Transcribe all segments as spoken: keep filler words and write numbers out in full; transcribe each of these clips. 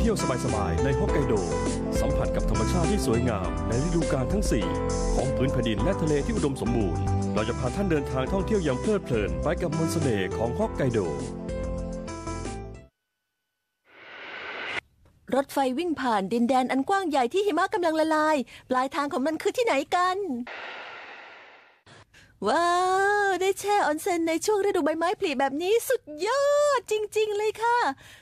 ที่ยวสบายๆในฮอกไกโดสัมผัสกับธรรมชาติที่สวยงามในฤดูกาลทั้งสี่ของพื้นแผ่นดินและทะเลที่อุดมสมบูรณ์เราจะพาท่านเดินทางท่องเที่ยวอย่างเพลิดเพลินไปกับมนต์เสน่ห์ของฮอกไกโดรถไฟวิ่งผ่านดินแดนอันกว้างใหญ่ที่หิมะกำลังละลายปลายทางของมันคือที่ไหนกันว้าวได้แช่ออนเซ็นในช่วงฤดูใบไม้ผลิแบบนี้สุดยอดจริงๆเลยค่ะ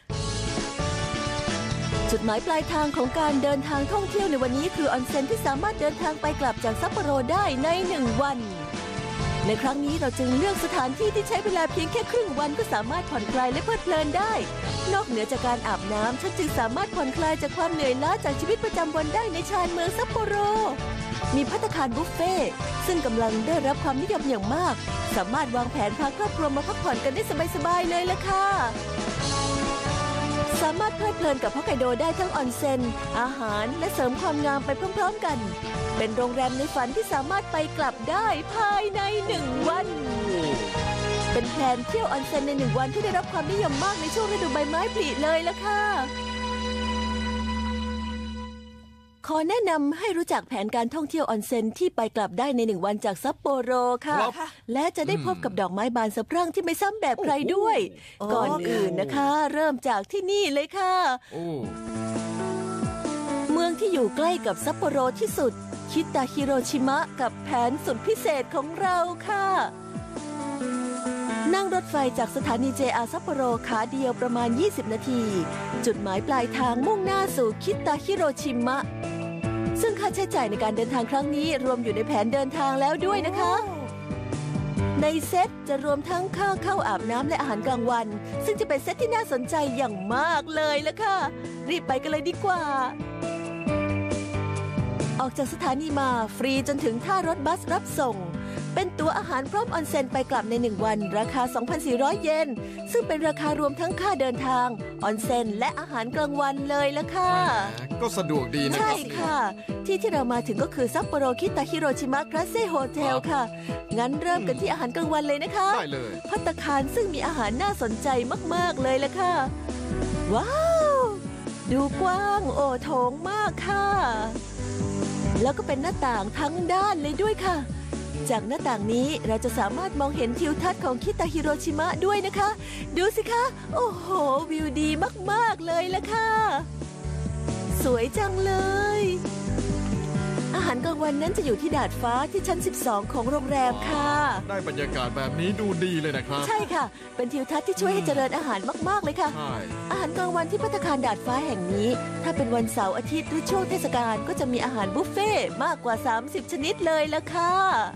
จุดหมายปลายทางของการเดินทางท่องเที่ยวในวันนี้คือออนเซ็นที่สามารถเดินทางไปกลับจากซัปโปโรได้ในหนึ่งวันในครั้งนี้เราจึงเลือกสถานที่ที่ใช้เวลาเพียงแค่ครึ่งวันก็สามารถผ่อนคลายและเพลิดเพลินได้นอกเหนือจากการอาบน้ำฉันจึงสามารถผ่อนคลายจากความเหนื่อยล้าจากชีวิตประจำวันได้ในชานเมืองซัปโปโรมีภัตตาคารบุฟเฟ่ซึ่งกำลังได้รับความนิยมอย่างมากสามารถวางแผนพาครอบครัวมาพักผ่อนกันได้สบายๆเลยล่ะค่ะสามารถเพลิดเพลินกับฮอกไกโดได้ทั้งออนเซ็นอาหารและเสริมความงามไปพร้อมๆกันเป็นโรงแรมในฝันที่สามารถไปกลับได้ภายในหนึ่งวันเป็นแผนเที่ยวออนเซ็นในหนึ่งวันที่ได้รับความนิยมมากในช่วงฤดูใบไม้ผลิเลยล่ะค่ะขอแนะนำให้รู้จักแผนการท่องเที่ยวออนเซ็นที่ไปกลับได้ในหนึ่งวันจากซัปโปโรค่ะและจะได้พบกับดอกไม้บานสะพรั่งที่ไม่ซ้ำแบบใครด้วยก่อนอื่นนะคะเริ่มจากที่นี่เลยค่ะเมืองที่อยู่ใกล้กับซัปโปโรที่สุดคิตาฮิโรชิมะกับแผนสุดพิเศษของเราค่ะนั่งรถไฟจากสถานี เจ อาร์ ซัปโปโรขาเดียวประมาณยี่สิบนาทีจุดหมายปลายทางมุ่งหน้าสู่คิตาฮิโรชิมะซึ่งค่าใช้จ่ายในการเดินทางครั้งนี้รวมอยู่ในแผนเดินทางแล้วด้วยนะคะในเซตจะรวมทั้งค่าเข้าอาบน้ำและอาหารกลางวันซึ่งจะเป็นเซตที่น่าสนใจอย่างมากเลยละค่ะรีบไปกันเลยดีกว่าออกจากสถานีมาฟรีจนถึงท่ารถบัสรับส่งเป็นตั๋วอาหารพร้อมออนเซ็นไปกลับในหนึ่งวันราคา สองพันสี่ร้อย เยนซึ่งเป็นราคารวมทั้งค่าเดินทางออนเซ็นและอาหารกลางวันเลยละค่ะก็สะดวกดีนะครับใช่ค่ะที่ที่เรามาถึงก็คือซัปโปโรคิตาฮิโรชิมะคลาสเซ่โฮเทลค่ะงั้นเริ่มกันที่อาหารกลางวันเลยนะคะได้เลยภัตตาคารซึ่งมีอาหารน่าสนใจมากๆเลยละค่ะว้าวดูกว้างโอโถงมากค่ะแล้วก็เป็นหน้าต่างทั้งด้านเลยด้วยค่ะจากหน้าต่างนี้เราจะสามารถมองเห็นทิวทัศน์ของคิตาฮิโรชิมะด้วยนะคะดูสิคะโอ้โหวิวดีมากๆเลยล่ะค่ะสวยจังเลยอาหารกลางวันนั้นจะอยู่ที่ดาดฟ้าที่ชั้นสิบสองของโรงแรมค่ะได้บรรยากาศแบบนี้ดูดีเลยนะครับใช่ค่ะเป็นทิวทัศน์ที่ช่วยให้เจริญอาหารมากๆเลยค่ะอาหารกลางวันที่ภัตตาคารดาดฟ้าแห่งนี้ถ้าเป็นวันเสาร์อาทิตย์หรือช่วงเทศกาลก็จะมีอาหารบุฟเฟ่มากกว่าสามสิบชนิดเลยล่ะค่ะ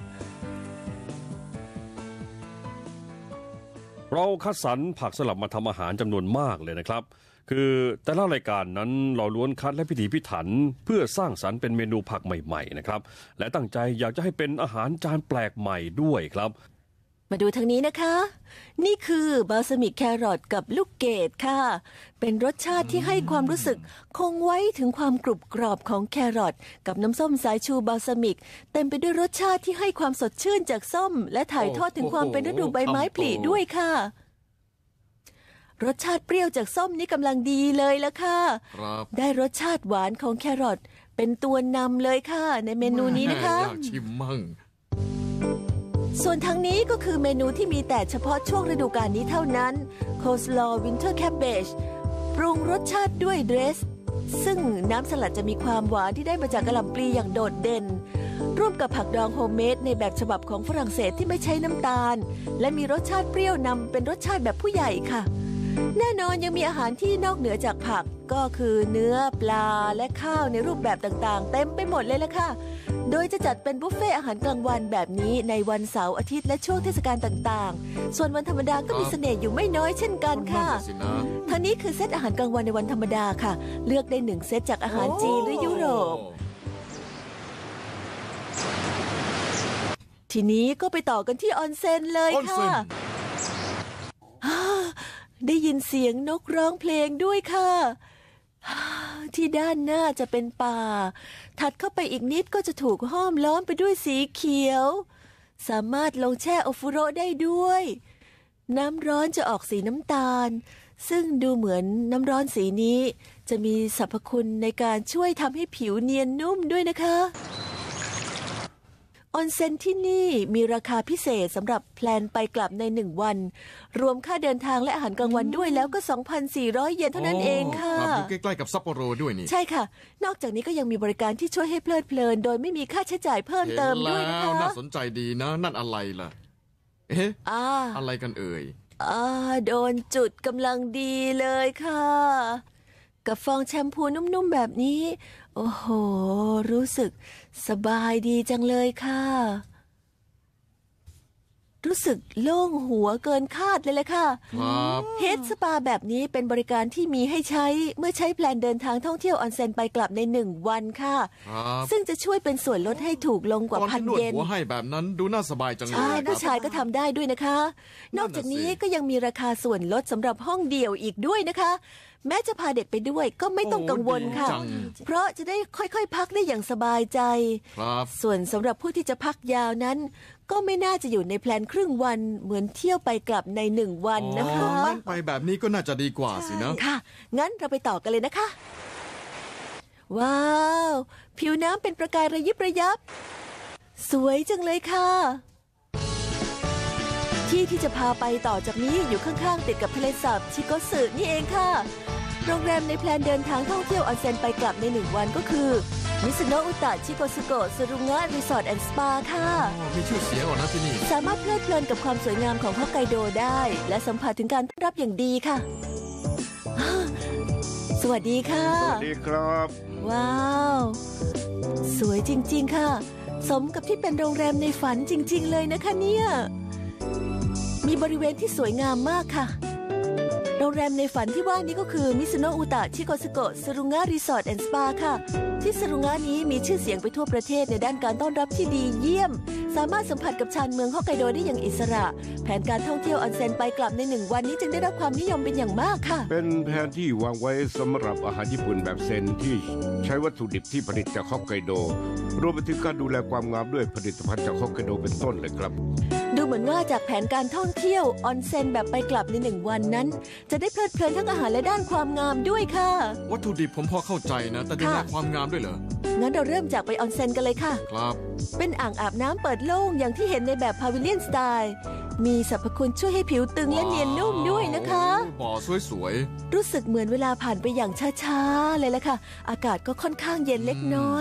เราคัดสรรผักสลับมาทำอาหารจำนวนมากเลยนะครับคือแต่ละรายการนั้นเราล้วนคัดและพิถีพิถันเพื่อสร้างสรรค์เป็นเมนูผักใหม่ๆนะครับและตั้งใจอยากจะให้เป็นอาหารจานแปลกใหม่ด้วยครับมาดูทางนี้นะคะนี่คือบาลซามิกแครอทกับลูกเกดค่ะเป็นรสชาติที่ให้ความรู้สึกคงไว้ถึงความกรุบกรอบของแครอทกับน้ำส้มสายชูบาลซามิกเต็มไปด้วยรสชาติที่ให้ความสดชื่นจากส้มและถ่ายทอดถึงความเป็นฤดูใบไม้ผลิด้วยค่ะรสชาติเปรี้ยวจากส้มนี่กำลังดีเลยละค่ะได้รสชาติหวานของแครอทเป็นตัวนำเลยค่ะในเมนูนี้นะคะอยากชิมมั่งส่วนทางนี้ก็คือเมนูที่มีแต่เฉพาะช่วงฤดูกาลนี้เท่านั้นโคสลอว์วินเทอร์แคบเบจปรุงรสชาติด้วยเดรสซึ่งน้ำสลัดจะมีความหวานที่ได้มาจากกะหล่ำปลีอย่างโดดเด่นร่วมกับผักดองโฮมเมดในแบบฉบับของฝรั่งเศสที่ไม่ใช้น้ำตาลและมีรสชาติเปรี้ยวนำเป็นรสชาติแบบผู้ใหญ่ค่ะแน่นอนยังมีอาหารที่นอกเหนือจากผักก็คือเนื้อปลาและข้าวในรูปแบบต่างๆเต็มไปหมดเลยล่ะค่ะโดยจะจัดเป็นบุฟเฟ่อาหารกลางวันแบบนี้ในวันเสาร์อาทิตย์และช่วงเทศกาลต่างๆส่วนวันธรรมดาก็มีเสน่ห์อยู่ไม่น้อยเช่นกันค่ะทางนี้คือเซตอาหารกลางวันในวันธรรมดาค่ะเลือกได้หนึ่งเซตจากอาหารจีนหรือยุโรปทีนี้ก็ไปต่อกันที่ออนเซ็นเลยค่ะได้ยินเสียงนกร้องเพลงด้วยค่ะที่ด้านหน้าจะเป็นป่าถัดเข้าไปอีกนิดก็จะถูกห้อมล้อมไปด้วยสีเขียวสามารถลงแช่โอฟุโรได้ด้วยน้ำร้อนจะออกสีน้ำตาลซึ่งดูเหมือนน้ำร้อนสีนี้จะมีสรรพคุณในการช่วยทำให้ผิวเนียนนุ่มด้วยนะคะออนเซ็นที่นี่มีราคาพิเศษสำหรับแพลนไปกลับในหนึ่งวันรวมค่าเดินทางและอาหารกลางวันด้วยแล้วก็ สองพันสี่ร้อย เยนเท่านั้นเองค่ะครับอยู่ใกล้ๆกับซัปโปโรด้วยนี่ใช่ค่ะนอกจากนี้ก็ยังมีบริการที่ช่วยให้เพลิดเพลินโดยไม่มีค่าใช้จ่ายเพิ่มเติมด้วยนะคะน่าสนใจดีนะนั่นอะไรล่ะเอ๊ะอ่าอะไรกันเอ่ยอ่าโดนจุดกำลังดีเลยค่ะกับฟองแชมพูนุ่มๆแบบนี้โอ้โหรู้สึกสบายดีจังเลยค่ะรู้สึกโล่งหัวเกินคาดเลยแหละค่ะครับเฮดสปาแบบนี้เป็นบริการที่มีให้ใช้เมื่อใช้แพลนเดินทางท่องเที่ยวออนเซ็นไปกลับในหนึ่งวันค่ะครับซึ่งจะช่วยเป็นส่วนลดให้ถูกลงกว่าตอนพันที่นวดเยนหัวให้แบบนั้นดูน่าสบายจังเลยใช่คผู้รับชายก็ทำได้ด้วยนะคะ นอกจากนี้ก็ยังมีราคาส่วนลดสำหรับห้องเดี่ยวอีกด้วยนะคะ แม้จะพาเด็กไปด้วยก็ไม่ต้องกังวลค่ะโอ้ดีจังเพราะจะได้ค่อยๆพักได้อย่างสบายใจครับส่วนสำหรับผู้ที่จะพักยาวนั้น ก็ไม่น่าจะอยู่ในแพลนครึ่งวันเหมือนเที่ยวไปกลับในหนึ่งวันนะคะอ๋องั้นไปแบบนี้ก็น่าจะดีกว่าสินะค่ะ งั้นเราไปต่อกันเลยนะคะ ว้าว ผิวน้ำเป็นประกายระยิบระยับ สวยจังเลยค่ะ ที่ที่จะพาไปต่อจากนี้อยู่ข้างๆติดกับทะเลสาบชิโกสึนี่เองค่ะ โรงแรมในแพลนเดินทางท่องเที่ยวออนเซ็นไปกลับในหนึ่งวันก็คือมิซุโนะอุตะชิโกสึโกะซึรุงะรีสอร์ทแอนด์สปาค่ะอ๋อมีชื่อเสียงก่อนนะที่นี่สามารถเพลิดเพลินกับความสวยงามของฮอกไกโดได้ และสัมผัสถึงการต้อนรับอย่างดีค่ะ สวัสดีค่ะสวัสดีครับว้าว สวยจริงๆค่ะ สมกับที่เป็นโรงแรมในฝันจริงๆเลยนะคะเนี่ยมีบริเวณที่สวยงามมากค่ะ โรงแรมในฝันที่ว่านี้ก็คือมิซุโนะอุตะชิโกสึโกะซึรุงะรีสอร์ทแอนด์สปาค่ะที่ซึรุงะนี้มีชื่อเสียงไปทั่วประเทศในด้านการต้อนรับที่ดีเยี่ยม สามารถสัมผัสกับชานเมืองฮอกไกโดได้อย่างอิสระ แผนการท่องเที่ยวออนเซ็นไปกลับในหนึ่งวันนี้จึงได้รับความนิยมเป็นอย่างมากค่ะเป็นแผนที่วางไว้สำหรับอาหารญี่ปุ่นแบบเซนที่ใช้วัตถุดิบที่ผลิตจากฮอกไกโดรวมไปถึงการดูแลความงามด้วยผลิตภัณฑ์จากฮอกไกโดเป็นต้นเลยครับดูเหมือนว่าจากแผนการท่องเที่ยวออนเซ็นแบบไปกลับในหนึ่งวันนั้น จะได้เพลิดเพลินทั้งอาหารและด้านความงามด้วยค่ะวัตถุดิบผมพอเข้าใจนะ แต่ดูแลค่ะความงามด้วยเหรองั้นเราเริ่มจากไปออนเซ็นกันเลยค่ะครับเป็นอ่างอาบน้ำเปิดโล่งอย่างที่เห็นในแบบพาวิเลียนสไตล์มีสรรพคุณช่วยให้ผิวตึงและเนียนนุ่มด้วยนะคะโอ้บ่อสวยรู้สึกเหมือนเวลาผ่านไปอย่างช้าๆเลยละค่ะ อากาศก็ค่อนข้างเย็นเล็กน้อย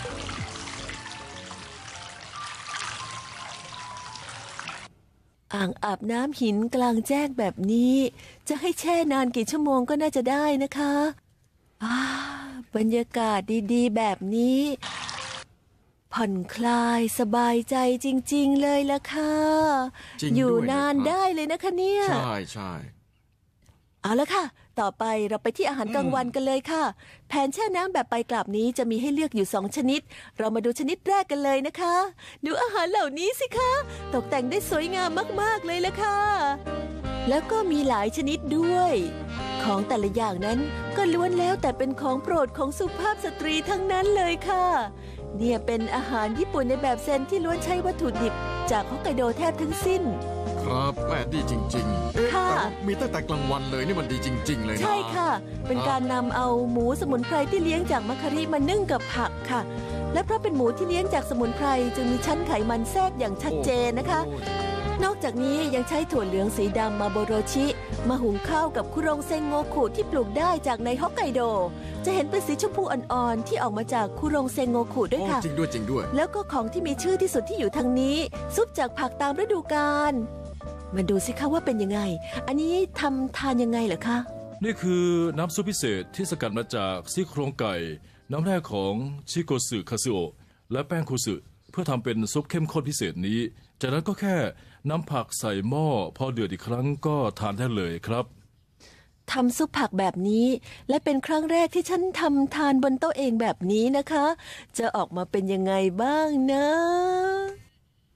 อ่างอาบน้ำหินกลางแจ้งแบบนี้ จะให้แช่นานกี่ชั่วโมงก็น่าจะได้นะคะอ่าบรรยากาศดีๆแบบนี้ ผ่อนคลายสบายใจจริงๆเลยละค่ะจริงด้วยอยู่นานนะครับได้เลยนะคะเนี่ยๆ ใช่ใช่เอาละค่ะ ต่อไปเราไปที่อาหารกลางวันกันเลยค่ะ แผนแช่น้ำแบบไปกลับนี้จะมีให้เลือกอยู่สองชนิด เรามาดูชนิดแรกกันเลยนะคะ ดูอาหารเหล่านี้สิคะ ตกแต่งได้สวยงามมากๆเลยละค่ะ แล้วก็มีหลายชนิดด้วย ของแต่ละอย่างนั้นก็ล้วนแล้วแต่เป็นของโปรดของสุภาพสตรีทั้งนั้นเลยค่ะ เนี่ยเป็นอาหารญี่ปุ่นในแบบเซนที่ล้วนใช้วัตถุดิบจากฮอกไกโดแทบทั้งสิ้นครับแม่ดีจริงๆเอ๊ะค่ะแต่ว่ามีตั้งแต่กลางวันเลยนี่มันดีจริง ๆ เลยนะใช่ค่ะ เป็นการนำเอาหมูสมุนไพรที่เลี้ยงจากมัคคาริมานึ่งกับผักค่ะ และเพราะเป็นหมูที่เลี้ยงจากสมุนไพรจึงมีชั้นไขมันแทรกอย่างชัดเจนนะคะโอ้นอกจากนี้ยังใช้ถั่วเหลืองสีดำมาโบโรชิ มาหุงข้าวกับคุรงเซงโงคุที่ปลูกได้จากในฮอกไกโด จะเห็นเป็นสีชมพูอ่อนๆที่ออกมาจากคุรงเซงโงคุด้วยโอ้ค่ะจริงด้วยจริงด้วยแล้วก็ของที่มีชื่อที่สุดที่อยู่ทางนี้ ซุปจากผักตามฤดูกาลมาดูสิคะว่าเป็นยังไง อันนี้ทำทานยังไงเหรอคะนี่คือน้ำซุปพิเศษที่สกัดมาจากซี่โครงไก่ น้ำแร่ของชิโกสึคาซึโอะและแป้งคุสึเพื่อทำเป็นซุปเข้มข้นพิเศษนี้ จากนั้นก็แค่นำผักใส่หม้อพอเดือดอีกครั้งก็ทานได้เลยครับทำซุปผักแบบนี้ และเป็นครั้งแรกที่ฉันทำทานบนโต๊ะเองแบบนี้นะคะ จะออกมาเป็นยังไงบ้างนะ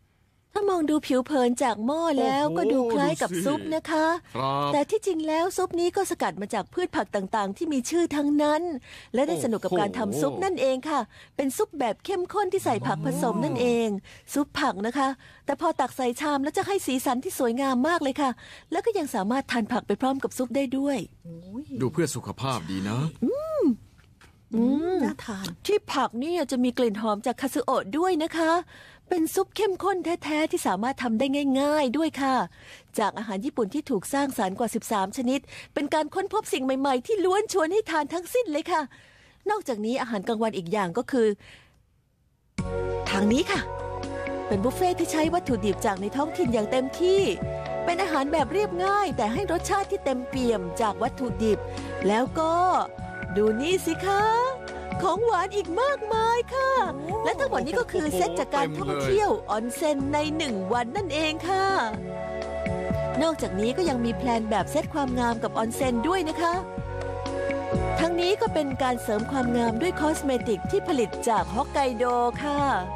ถ้ามองดูผิวเผินจากหม้อแล้วก็ดูคล้ายกับซุปนะคะครับแต่ที่จริงแล้วซุปนี้ก็สกัดมาจากพืชผักต่างๆที่มีชื่อทั้งนั้น และได้สนุกกับการทำซุปนั่นเองค่ะ เป็นซุปแบบเข้มข้นที่ใส่ผักผสมนั่นเอง ซุปผักนะคะ แต่พอตักใส่ชามแล้วจะให้สีสันที่สวยงามมากเลยค่ะ แล้วก็ยังสามารถทานผักไปพร้อมกับซุปได้ด้วยดูเพื่อสุขภาพดีนะน่าทานที่ผักนี่จะมีกลิ่นหอมจากคาซึโอะด้วยนะคะ เป็นซุปเข้มข้นแท้ๆที่สามารถทำได้ง่ายๆด้วยค่ะ จากอาหารญี่ปุ่นที่ถูกสร้างสรรค์กว่าสิบสามชนิดเป็นการค้นพบสิ่งใหม่ๆที่ล้วนชวนให้ทานทั้งสิ้นเลยค่ะ นอกจากนี้อาหารกลางวันอีกอย่างก็คือทางนี้ค่ะ เป็นบุฟเฟ่ที่ใช้วัตถุดิบจากในท้องถิ่นอย่างเต็มที่ เป็นอาหารแบบเรียบง่ายแต่ให้รสชาติที่เต็มเปี่ยมจากวัตถุดิบแล้วก็ดูนี่สิคะของหวานอีกมากมายค่ะ และทั้งหมดนี้ก็คือเซตจากการท่องเที่ยวออนเซ็นในหนึ่งวันนั่นเองค่ะ นอกจากนี้ก็ยังมีแพลนแบบเซตความงามกับออนเซ็นด้วยนะคะ ทั้งนี้ก็เป็นการเสริมความงามด้วยคอสเมติกที่ผลิตจากฮอกไกโดค่ะ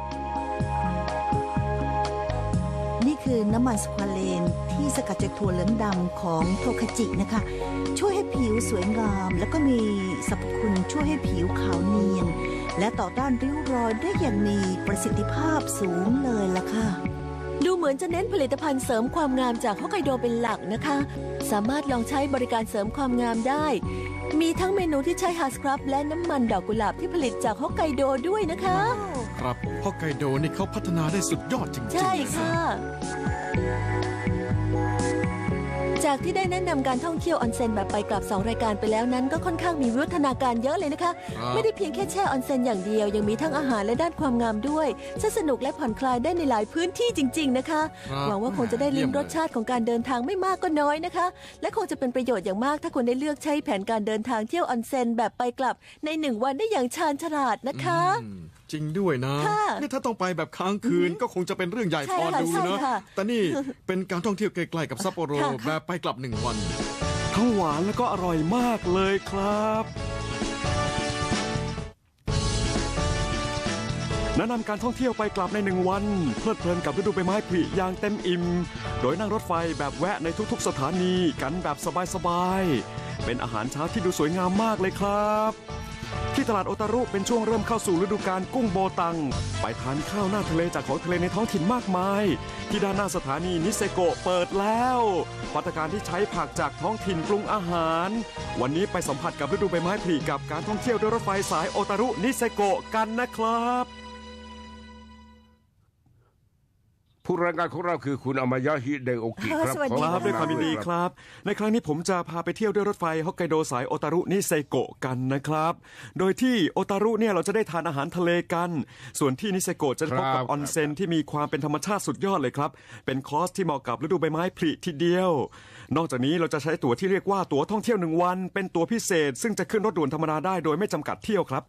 นี่คือน้ำมันสควาเลนที่สกัดจากถั่วเหลืองดำของโทคาจินะคะช่วยให้ผิวสวยงามแล้วก็มีสรรพคุณช่วยให้ผิวขาวเนียนและต่อต้านริ้วรอยได้อย่างมีประสิทธิภาพสูงเลยล่ะค่ะดูเหมือนจะเน้นผลิตภัณฑ์เสริมความงามจากฮอกไกโดเป็นหลักนะคะ สามารถลองใช้บริการเสริมความงามได้ มีทั้งเมนูที่ใช้ฮาร์สครับและน้ำมันดอกกุหลาบที่ผลิตจากฮอกไกโดด้วยนะคะครับฮอกไกโดนี่เขาพัฒนาได้สุดยอดจริงๆใช่เลยนะค่ะ จากที่ได้แนะนำการท่องเที่ยวออนเซ็นแบบไปกลับสองรายการไปแล้วนั้นก็ค่อนข้างมีวิวัฒนาการเยอะเลยนะคะ ไม่ได้เพียงแค่แช่ออนเซ็นอย่างเดียวยังมีทั้งอาหารและด้านความงามด้วยซึ่งสนุกและผ่อนคลายได้ในหลายพื้นที่จริงๆนะคะหวังว่าคงจะได้ลิ้มรสชาติของการเดินทางไม่มากก็น้อยนะคะและคงจะเป็นประโยชน์อย่างมากถ้าคุณได้เลือกใช้แผนการเดินทางเที่ยวออนเซ็นแบบไปกลับในหนึ่งวันได้อย่างชาญฉลาดนะคะอืมจริงด้วยนะค่ะนี่ถ้าต้องไปแบบค้างคืนก็คงจะเป็นเรื่องใหญ่ใช่พอค่ะดูใช่นะค่ะแต่นี่เป็นการท่องเที่ยวใกล้ๆกับซัปโปโรค่ะค่ะแบบไปกลับหนึ่งวันทั้งหวานและก็อร่อยมากเลยครับแนะนำการท่องเที่ยวไปกลับในหนึ่งวันเพลิดเพลินกับฤดูใบไม้ผลิอย่างเต็มอิ่มโดยนั่งรถไฟแบบแวะในทุกๆสถานีกันแบบสบายๆเป็นอาหารเช้าที่ดูสวยงามมากเลยครับที่ตลาดโอตารุเป็นช่วงเริ่มเข้าสู่ฤดูกาลกุ้งโบตังไปทานข้าวหน้าทะเลจากของทะเลในท้องถิ่นมากมายที่ด้านหน้าสถานีนิเซโกะเปิดแล้วภัตตาคารที่ใช้ผักจากท้องถิ่นปรุงอาหารวันนี้ไปสัมผัสกับฤดูใบไม้ผลิกับการท่องเที่ยวด้วยรถไฟสายโอตารุนิเซโกะกันนะครับผู้รายงานของเราคือคุณอามายะฮิเดโอกิครับสวัสดีครับด้วยความยินดีครับ ในครั้งนี้ผมจะพาไปเที่ยวด้วยรถไฟฮอกไกโดสายโอตารุนิเซโกะกันนะครับโดยที่โอตารุเนี่ยเราจะได้ทานอาหารทะเลกันส่วนที่นิเซโกะจะพบกับออนเซ็นที่มีความเป็นธรรมชาติสุดยอดเลยครับเป็นคอร์สที่เหมาะกับฤดูใบไม้ผลิทีเดียวนอกจากนี้เราจะใช้ตั๋วที่เรียกว่าตั๋วท่องเที่ยวหนึ่งวันเป็นตั๋วพิเศษซึ่งจะขึ้นรถด่วนธรรมดาได้โดยไม่จำกัดเที่ยวครับ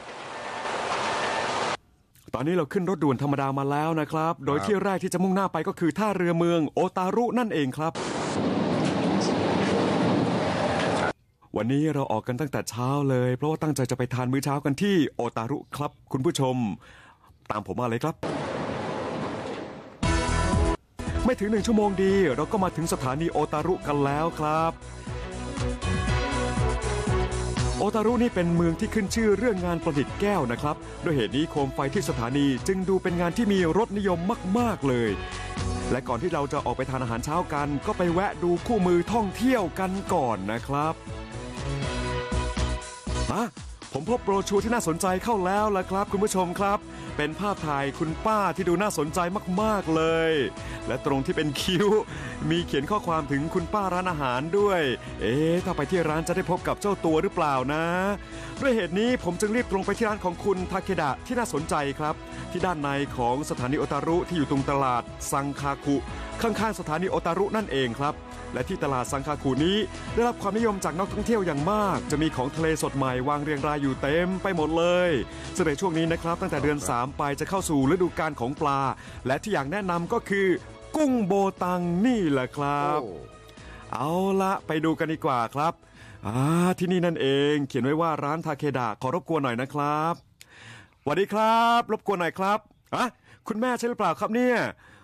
ตอนนี้เราขึ้นรถด่วนธรรมดามาแล้วนะครับโดยที่แรกที่จะมุ่งหน้าไปก็คือท่าเรือเมืองโอตารุนั่นเองครับวันนี้เราออกกันตั้งแต่เช้าเลยเพราะว่าตั้งใจจะไปทานมื้อเช้ากันที่โอตารุครับคุณผู้ชมตามผมมาเลยครับไม่ถึงหนึ่งชั่วโมงดีเราก็มาถึงสถานีโอตารุกันแล้วครับโอตารุนี่เป็นเมืองที่ขึ้นชื่อเรื่องงานประดิษฐ์แก้วนะครับด้วยเหตุนี้โคมไฟที่สถานีจึงดูเป็นงานที่มีรสนิยมมากๆเลยและก่อนที่เราจะออกไปทานอาหารเช้ากันก็ไปแวะดูคู่มือท่องเที่ยวกันก่อนนะครับอ่ะผมพบโบรชัวร์ที่น่าสนใจเข้าแล้วล่ะครับคุณผู้ชมครับเป็นภาพถ่ายคุณป้าที่ดูน่าสนใจมากๆเลยและตรงที่เป็นคิ้วมีเขียนข้อความถึงคุณป้าร้านอาหารด้วยเอ๊ะถ้าไปที่ร้านจะได้พบกับเจ้าตัวหรือเปล่านะด้วยเหตุนี้ผมจึงรีบตรงไปที่ร้านของคุณทาเคดะที่น่าสนใจครับที่ด้านในของสถานีโอตารุที่อยู่ตรงตลาดซังคาคุข้างๆสถานีโอตารุนั่นเองครับและที่ตลาดซังคาคุนี้ได้รับความนิยมจากนักท่องเที่ยวอย่างมากจะมีของทะเลสดใหม่วางเรียงรายอยู่เต็มไปหมดเลยซึ่งในช่วงนี้นะครับตั้งแต่เดือนสามไปจะเข้าสู่ฤดูกาลของปลาและที่อยากแนะนำก็คือกุ้งโบตังนี่แหละครับเอาละไปดูกันดีกว่าครับอ่าที่นี่นั่นเองเขียนไว้ว่าร้านทาเคดะขอรบกวนหน่อยนะครับสวัสดีครับรบกวนหน่อยครับอ่ะคุณแม่ใช่หรือเปล่าครับเนี่ย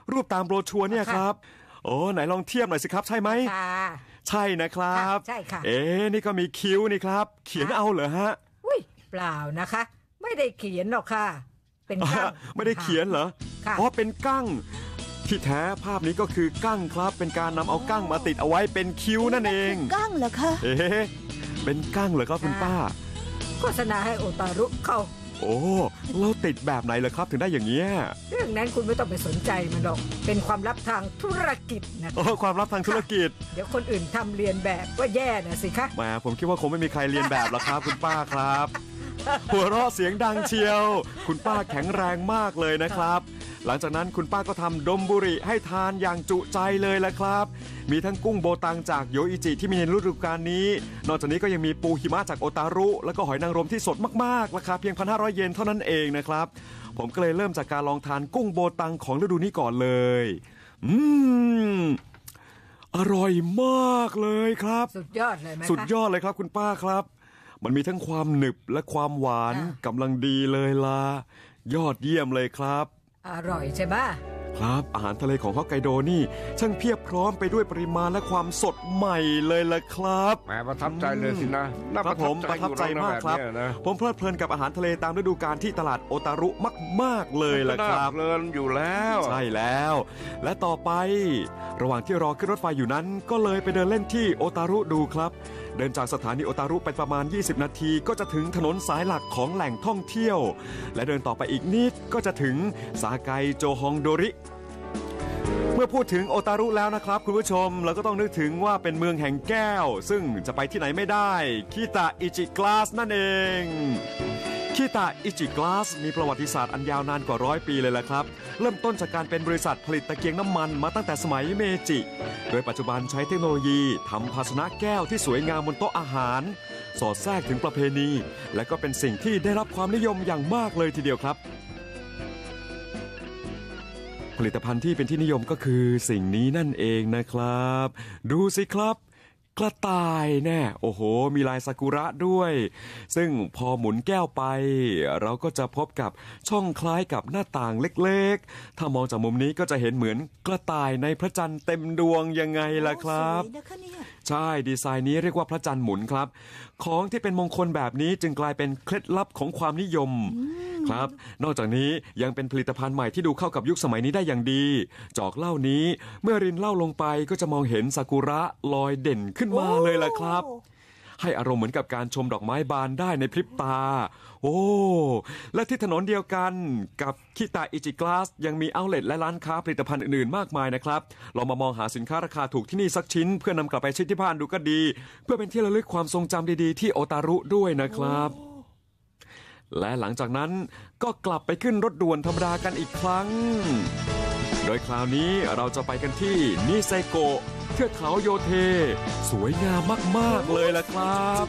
รูปตามโบรชัวร์เนี่ยครับโอ้ไหนลองเทียบหน่อยสิครับใช่ไหมใช่นะครับใช่ค่ะเอ๊ะนี่ก็มีคิ้วนี่ครับเขียนเอาเหรอฮะอุ้ยเปล่านะคะไม่ได้เขียนหรอกค่ะเป็นกั้งไม่ได้เขียนเหรออ๋อเป็นกั้งที่แท้ภาพนี้ก็คือกั้งครับเป็นการนำเอากั้งมาติดเอาไว้เป็นคิ้วนั่นเองกั้งเหรอคะเอ๊ะเป็นกั้งเหรอครับคุณป้าโฆษณาให้โอตารุเขาโอ้เราติดแบบไหนเหรอครับถึงได้อย่างเงี้ยเรื่องนั้นคุณไม่ต้องไปสนใจมันหรอกเป็นความลับทางธุรกิจนะโอ้ความลับทางธุรกิจเดี๋ยวคนอื่นทำเรียนแบบว่าแย่นะสิคะแหมผมคิดว่าคงไม่มีใครเรียนแบบหรอกครับคุณป้าครับหัวเราะเสียงดังเชียวคุณป้าแข็งแรงมากเลยนะครับหลังจากนั้นคุณป้าก็ทำดมบุหรี่ให้ทานอย่างจุใจเลยละครับมีทั้งกุ้งโบตังจากโยอิจิที่มีในฤดูกาลนี้นอกจากนี้ก็ยังมีปูหิมะจากโอตารุแล้วก็หอยนางรมที่สดมากๆราคาเพียง หนึ่งพันห้าร้อย เยนเท่านั้นเองนะครับผมก็เลยเริ่มจากการลองทานกุ้งโบตังของฤดูนี้ก่อนเลยอืมอร่อยมากเลยครับสุดยอดเลยไหมคะสุดยอดเลยครับคุณป้าครับมันมีทั้งความหนึบและความหวานกำลังดีเลยล่ะยอดเยี่ยมเลยครับอร่อยใช่ไหมครับอาหารทะเลของฮอกไกโดนี่ช่างเพียบพร้อมไปด้วยปริมาณและความสดใหม่เลยล่ะครับแหมประทับใจเลยสินะครับผมประทับใจมากครับผมเพลิดเพลินกับอาหารทะเลตามฤดูกาลที่ตลาดโอตารุมากๆเลยล่ะครับเพลินอยู่แล้วใช่แล้วและต่อไประหว่างที่รอขึ้นรถไฟอยู่นั้นก็เลยไปเดินเล่นที่โอตารุดูครับเดินจากสถานีโอตารุไปประมาณยี่สิบนาทีก็จะถึงถนนสายหลักของแหล่งท่องเที่ยวและเดินต่อไปอีกนิดก็จะถึงซาไกโจฮองโดริเมื่อพูดถึงโอตารุแล้วนะครับคุณผู้ชมเราก็ต้องนึกถึงว่าเป็นเมืองแห่งแก้วซึ่งจะไปที่ไหนไม่ได้คิตะอิจิกลาสนั่นเองคิตะอิจิกลาสมีประวัติศาสตร์อันยาวนานกว่าร้อยปีเลยแหละครับเริ่มต้นจากการเป็นบริษัทผลิตตะเกียงน้ำมันมาตั้งแต่สมัยเมจิโดยปัจจุบันใช้เทคโนโลยีทำภาชนะแก้วที่สวยงามบนโต๊ะอาหารสอดแทรกถึงประเพณีและก็เป็นสิ่งที่ได้รับความนิยมอย่างมากเลยทีเดียวครับผลิตภัณฑ์ที่เป็นที่นิยมก็คือสิ่งนี้นั่นเองนะครับดูสิครับกระต่ายแน่โอ้โหมีลายซากุระด้วยซึ่งพอหมุนแก้วไปเราก็จะพบกับช่องคล้ายกับหน้าต่างเล็กๆถ้ามองจากมุมนี้ก็จะเห็นเหมือนกระต่ายในพระจันทร์เต็มดวงยังไงล่ะครับใช่ดีไซน์นี้เรียกว่าพระจันทร์หมุนครับของที่เป็นมงคลแบบนี้จึงกลายเป็นเคล็ดลับของความนิยมครับนอกจากนี้ยังเป็นผลิตภัณฑ์ใหม่ที่ดูเข้ากับยุคสมัยนี้ได้อย่างดีจอกเหล้านี้เมื่อรินเหล้าลงไปก็จะมองเห็นซากุระลอยเด่นขึ้นมาเลยล่ะครับให้อารมณ์เหมือนกับการชมดอกไม้บานได้ในพริบตาโอ้และที่ถนนเดียวกันกับคิตะอิจิกลาสยังมีเอาท์เลทและร้านค้าผลิตภัณฑ์อื่นๆมากมายนะครับลองมามองหาสินค้าราคาถูกที่นี่สักชิ้นเพื่อนำกลับไปใช้ที่บ้านดูก็ดีเพื่อเป็นที่ระลึกความทรงจำดีๆที่โอตารุด้วยนะครับและหลังจากนั้นก็กลับไปขึ้นรถด่วนธรรมดากันอีกครั้งโดยคราวนี้เราจะไปกันที่นิเซโกะเทือกเขาโยเทสวยงามมากๆเลยล่ะครับ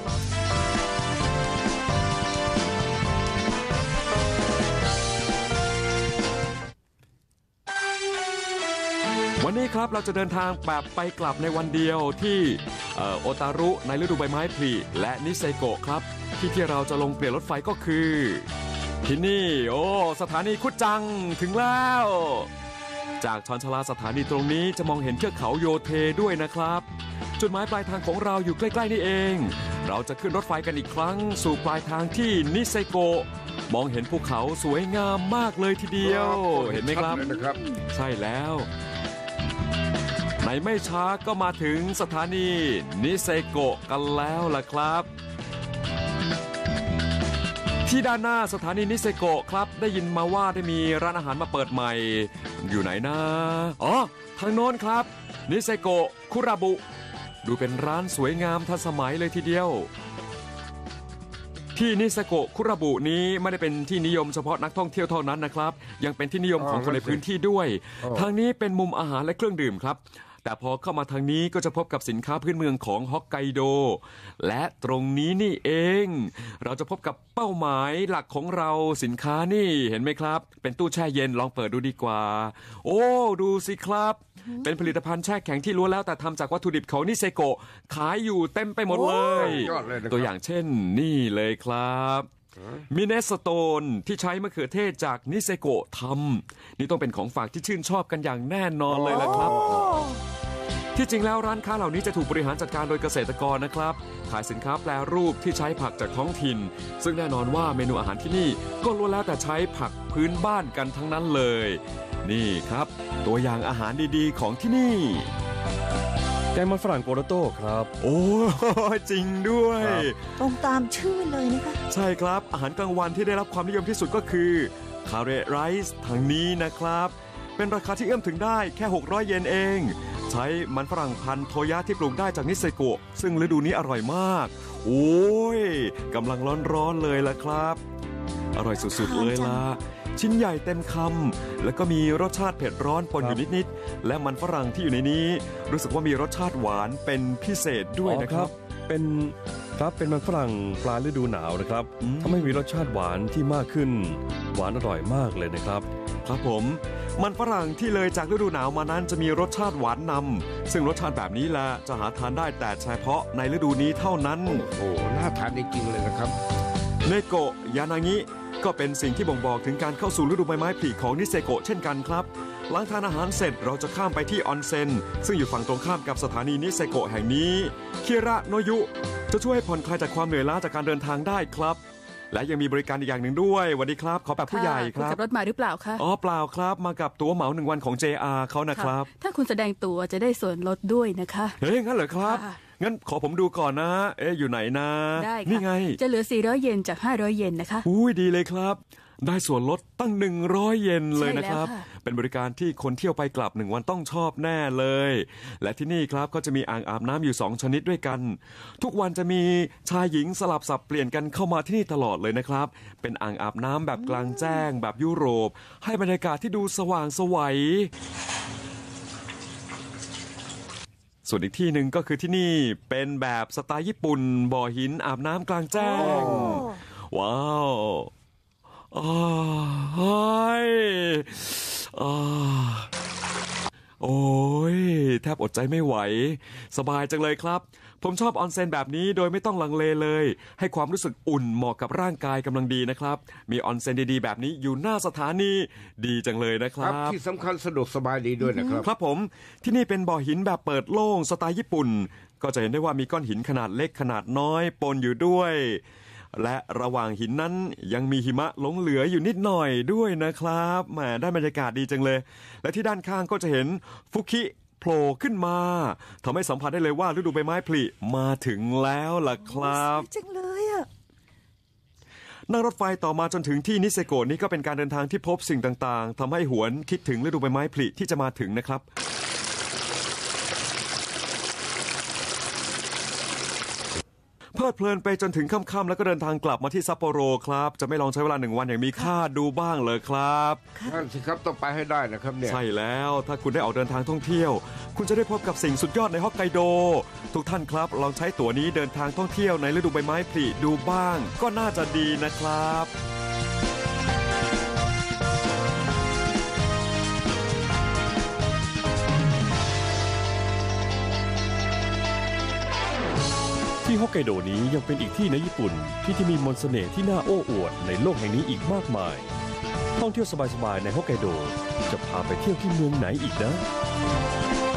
วันนี้ครับเราจะเดินทางแบบไปกลับในวันเดียวที่โอตารุในฤดูใบไม้ผลิและนิเซโกะครับที่ที่เราจะลงเปลี่ยนรถไฟก็คือที่นี่โอ้สถานีคุจังถึงแล้วจากชานชาลาสถานีตรงนี้จะมองเห็นเทือกเขาโยเทด้วยนะครับจุดหมายปลายทางของเราอยู่ใกล้ๆนี่เองเราจะขึ้นรถไฟกันอีกครั้งสู่ปลายทางที่นิเซโกะมองเห็นภูเขาสวยงามมากเลยทีเดียวเห็นไหมครับใช่แล้วในไม่ช้าก็มาถึงสถานีนิเซโกะกันแล้วล่ะครับที่ด้านหน้าสถานีนิเซโกะครับได้ยินมาว่าได้มีร้านอาหารมาเปิดใหม่อยู่ไหนนะอ๋อทางโน้นครับนิเซโกะคุราบุดูเป็นร้านสวยงามทันสมัยเลยทีเดียวที่นิเซโกะคุราบุนี้ไม่ได้เป็นที่นิยมเฉพาะนักท่องเที่ยวเท่านั้นนะครับยังเป็นที่นิยมของคนในพื้นที่ด้วยทางนี้เป็นมุมอาหารและเครื่องดื่มครับแต่พอเข้ามาทางนี้ก็จะพบกับสินค้าพื้นเมืองของฮอกไกโดและตรงนี้นี่เองเราจะพบกับเป้าหมายหลักของเราสินค้านี่เห็นไหมครับเป็นตู้แช่เย็นลองเปิดดูดีกว่าโอ้ดูสิครับเป็นผลิตภัณฑ์แช่แข็งที่ล้วนแล้วแต่ทำจากวัตถุดิบของนิเซโกะขายอยู่เต็มไปหมดเลยตัวอย่างเช่นนี่เลยครับมิเนสโตนที่ใช้มะเขือเทศจากนิเซโกะทำนี่ต้องเป็นของฝากที่ชื่นชอบกันอย่างแน่นอนเลยละครับ ที่จริงแล้วร้านค้าเหล่านี้จะถูกบริหารจัดการโดยเกษตรกรนะครับขายสินค้าแปรรูปที่ใช้ผักจากท้องถิ่นซึ่งแน่นอนว่าเมนูอาหารที่นี่ก็ล้วนแล้วแต่ใช้ผักพื้นบ้านกันทั้งนั้นเลยนี่ครับตัวอย่างอาหารดีๆของที่นี่แกงมันฝรั่งโกโรโต้ครับโอ้จริงด้วยตรงตามชื่อเลยนะคะใช่ครับอาหารกลางวันที่ได้รับความนิยมที่สุดก็คือคาเรไรซ์ทางนี้นะครับเป็นราคาที่เอื้อมถึงได้แค่หกร้อยเยนเองใช้มันฝรั่งพันธุ์โทยะที่ปลูกได้จากนิเซโกะซึ่งฤดูนี้อร่อยมากโอ้ยกำลังร้อนๆเลยล่ะครับอร่อยสุดๆเลยล่ะชิ้นใหญ่เต็มคำแล้วก็มีรสชาติเผ็ดร้อนปนอยู่นิดๆและมันฝรั่งที่อยู่ในนี้รู้สึกว่ามีรสชาติหวานเป็นพิเศษด้วยนะครับเป็นครับเป็นมันฝรั่งปลายฤดูหนาวนะครับทำให้มีรสชาติหวานที่มากขึ้นหวานอร่อยมากเลยนะครับครับผมมันฝรั่งที่เลยจากฤดูหนาวมานั้นจะมีรสชาติหวานนำซึ่งรสชาติแบบนี้แหละจะหาทานได้แต่เฉพาะในฤดูนี้เท่านั้นโอ้โหน่าทานจริงๆเลยนะครับเนโกะยานางิก็เป็นสิ่งที่บ่งบอกถึงการเข้าสู่ฤดูใบไม้ผลิของนิเซโกะเช่นกันครับหลังทานอาหารเสร็จเราจะข้ามไปที่ออนเซ็นซึ่งอยู่ฝั่งตรงข้ามกับสถานีนิเซโกะแห่งนี้คิระโนยุจะช่วยให้ผ่อนคลายจากความเหนื่อยล้าจากการเดินทางได้ครับและยังมีบริการอีกอย่างหนึ่งด้วยสวัสดีครับขอแบบผู้ใหญ่ครับคุณขับรถมาหรือเปล่าคะอ๋อเปล่าครับมากับตั๋วเหมาหนึ่งวันของ เจ อาร์ เขานะครับถ้าคุณแสดงตั๋วจะได้ส่วนลดด้วยนะคะเฮ้ยงั้นเหรอครับงั้นขอผมดูก่อนนะเอ๊ะอยู่ไหนนะได้ค่ะนี่ไงจะเหลือสี่ร้อยเยนจากห้าร้อยเยนนะคะอุ้ยดีเลยครับได้ส่วนลดตั้งหนึ่งร้อยเยนเลยนะครับเป็นบริการที่คนเที่ยวไปกลับหนึ่งวันต้องชอบแน่เลยและที่นี่ครับก็จะมีอ่างอาบน้ำอยู่สองชนิดด้วยกันทุกวันจะมีชายหญิงสลับสับเปลี่ยนกันเข้ามาที่นี่ตลอดเลยนะครับเป็นอ่างอาบน้ำแบบกลางแจ้งแบบยุโรปให้บรรยากาศที่ดูสว่างไสวส่วนอีกที่หนึ่งก็คือที่นี่เป็นแบบสไตล์ญี่ปุ่นบ่อหินอาบน้ำกลางแจ้งว้าวอ้ายอ้าโอ้ยแทบอดใจไม่ไหวสบายจังเลยครับผมชอบออนเซ็นแบบนี้โดยไม่ต้องลังเลเลยให้ความรู้สึกอุ่นเหมาะกับร่างกายกำลังดีนะครับมีออนเซ็นดีๆแบบนี้อยู่หน้าสถานีดีจังเลยนะครับที่สำคัญสะดวกสบายดีด้วยนะครับครับผมที่นี่เป็นบ่อหินแบบเปิดโล่งสไตล์ญี่ปุ่นก็จะเห็นได้ว่ามีก้อนหินขนาดเล็กขนาดน้อยปนอยู่ด้วยและระหว่างหินนั้นยังมีหิมะหลงเหลืออยู่นิดหน่อยด้วยนะครับแหมได้บรรยากาศดีจังเลยและที่ด้านข้างก็จะเห็นฟุคิโผล่ขึ้นมาทำให้สัมผัสได้เลยว่าฤดูใบไม้ผลิมาถึงแล้วล่ะครับจังเลยอ่ะนั่งรถไฟต่อมาจนถึงที่นิเซโกะนี้ก็เป็นการเดินทางที่พบสิ่งต่างๆทำให้หวนคิดถึงฤดูใบไม้ผลิที่จะมาถึงนะครับเพลิดเพลินไปจนถึงค่ำๆแล้วก็เดินทางกลับมาที่ซัปโปโรครับจะไม่ลองใช้เวลาหนึ่งวันอย่างมีค่าดูบ้างเลยครับนั่นสิครับต้องไปให้ได้นะครับเนี่ยใช่แล้วถ้าคุณได้ออกเดินทางท่องเที่ยวคุณจะได้พบกับสิ่งสุดยอดในฮอกไกโดทุกท่านครับลองใช้ตั๋วนี้เดินทางท่องเที่ยวในฤดูใบไม้ผลิดูบ้างก็น่าจะดีนะครับที่ฮอกไกโดนี้ยังเป็นอีกที่ในญี่ปุ่นที่ที่มีมนต์เสน่ห์ที่น่าโอ้อวดในโลกแห่งนี้อีกมากมายท่องเที่ยวสบายๆในฮอกไกโดจะพาไปเที่ยวที่เมืองไหนอีกนะ